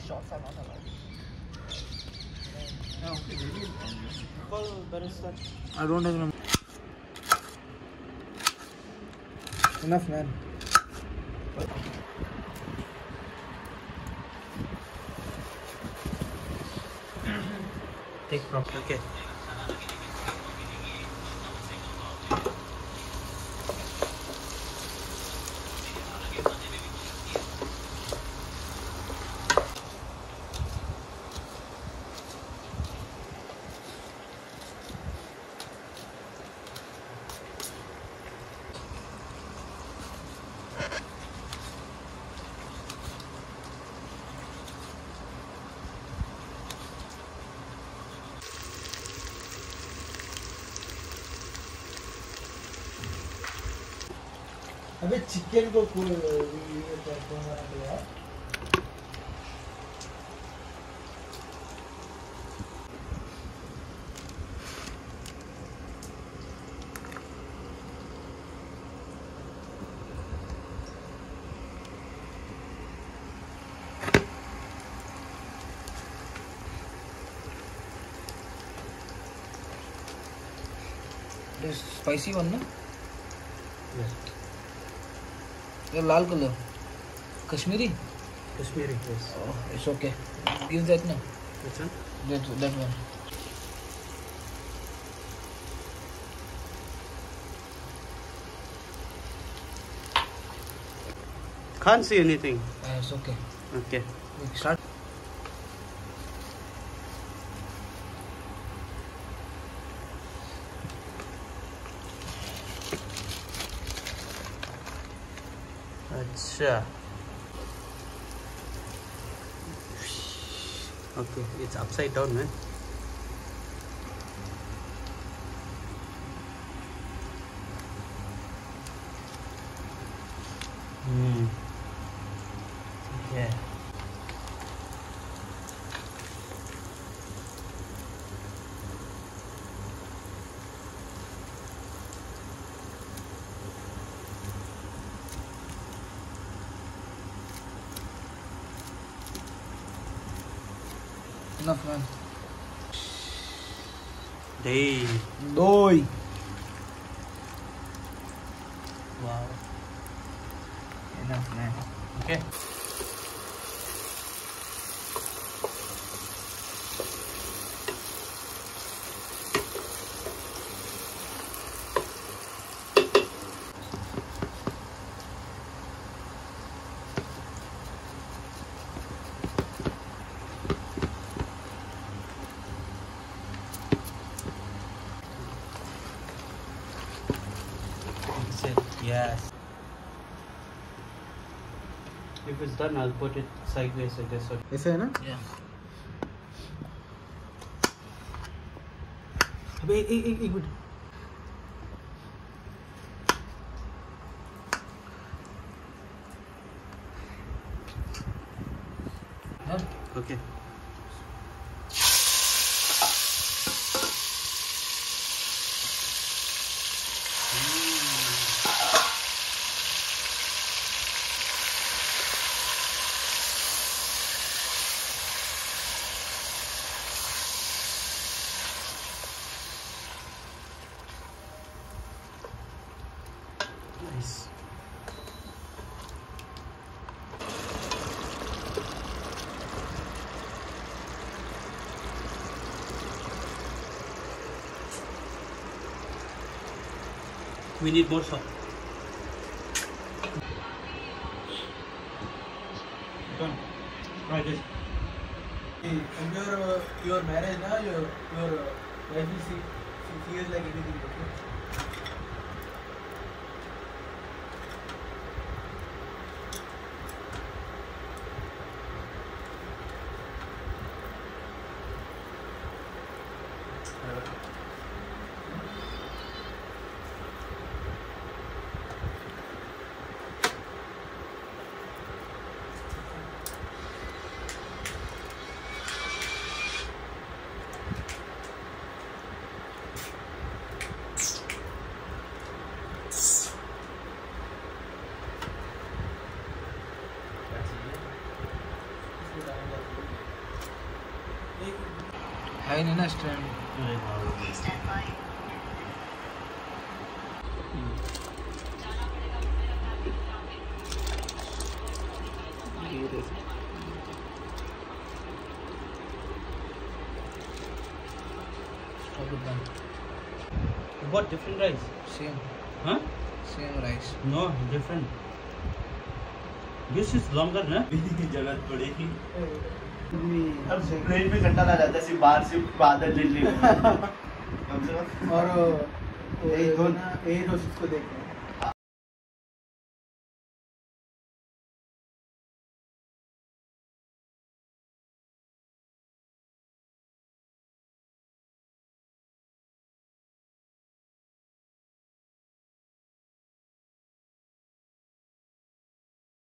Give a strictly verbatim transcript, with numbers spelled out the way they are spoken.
shots are not allowed. Yeah, okay, maybe. Call barista. I don't have enough, man. Take proper. Okay. अबे chicken को कौन बना दिया? This spicy one, no? Yes. The lal color. Kashmiri? Kashmiri, yes. Oh, it's okay. Give that now. Which one? That, that one. Can't see anything. Uh, it's okay. Okay. We start. Acha. Okay, it's upside down, man. Hmm. Yeah. Enough, man. Hey. Doi. Wow. Enough, man. Okay. That's it. Yes. If it's done, I'll put it sideways like this. ऐसे है ना? Yeah. अबे एक एक एक minute. हाँ? Okay. Nice. We need more salt. Done. Try this. In your uh, your marriage, na your your uh, wife is she she is like anything. Okay. है नहीं ना stand. What different rice? Same, Huh? same rice. No, different. This is longer, na? जरूरत पड़ेगी। और अब train में घंटा लग जाता है सिर्फ बाहर से बादल दिल्ली कम से कम। और यही दो ना यही रोज को देखते हैं।